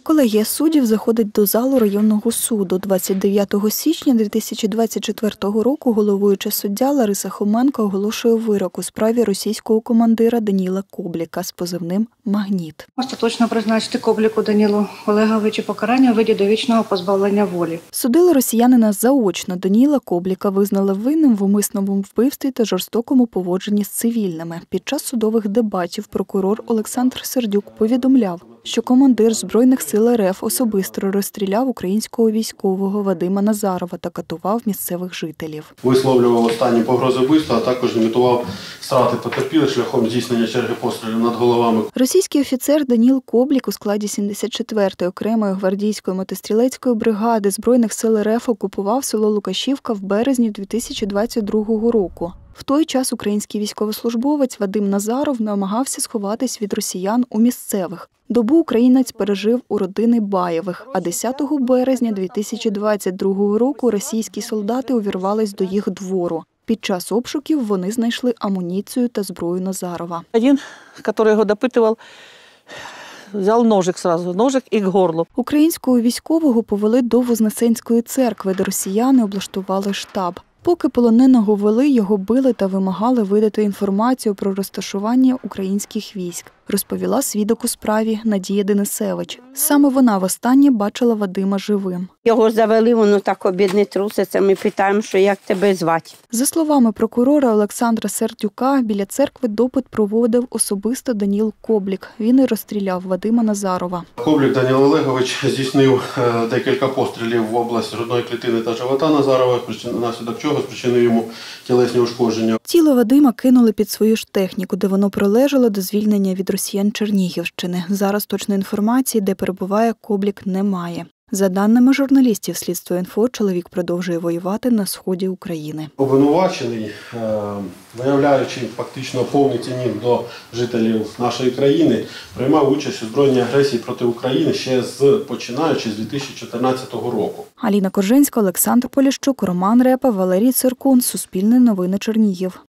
Колегія суддів заходить до залу районного суду. 29 січня 2024 року головуюча суддя Лариса Хоменко оголошує вирок у справі російського командира Даніла Кобліка з позивним «Магніт». Остаточно призначити Кобліку Данілу Олеговичу покарання у виді довічного позбавлення волі. Судили росіянина заочно. Даніла Кобліка визнали винним в умисному вбивстві та жорстокому поводженні з цивільними. Під час судових дебатів прокурор Олександр Сердюк повідомляв, що командир Збройних сил РФ особисто розстріляв українського військового Вадима Назарова та катував місцевих жителів. Висловлював останні погрози вбивства, а також імітував страти потерпілих шляхом здійснення черги пострілів над головами. Російський офіцер Даніл Коблік у складі 74-ї окремої гвардійської мотострілецької бригади Збройних сил РФ окупував село Лукашівка в березні 2022 року. В той час український військовослужбовець Вадим Назаров намагався сховатись від росіян у місцевих. Добу українець пережив у родини Баєвих, а 10 березня 2022 року російські солдати увірвались до їх двору. Під час обшуків вони знайшли амуніцію та зброю Назарова. Один, який його допитував, взяв ножик одразу, ножик і к горлу. Українського військового повели до Вознесенської церкви, де росіяни облаштували штаб. Поки полоненого вели, його били та вимагали видати інформацію про розташування українських військ, розповіла свідок у справі Надія Денисевич. Саме вона востаннє бачила Вадима живим. Його завели, воно так обідне труситься, ми питаємо, що як тебе звати. За словами прокурора Олександра Сердюка, біля церкви допит проводив особисто Даніл Коблік. Він і розстріляв Вадима Назарова. Коблік Даніл Олегович здійснив декілька пострілів в область грудної клітини та живота Назарова, внаслідок чого спричинив йому тілесні ушкодження. Тіло Вадима кинули під свою ж техніку, де воно пролежало до звільнення від росіян Чернігівщини. Зараз точної інформації, де перебуває Коблік, немає. За даними журналістів Слідство.Інфо, чоловік продовжує воювати на сході України. Обвинувачений, виявляючи фактично повний цинізм до жителів нашої країни, приймав участь у збройній агресії проти України ще починаючи з 2014 року. Аліна Коржинська, Олександр Поліщук, Роман Репа, Валерій Циркун. Суспільне новини Чернігів.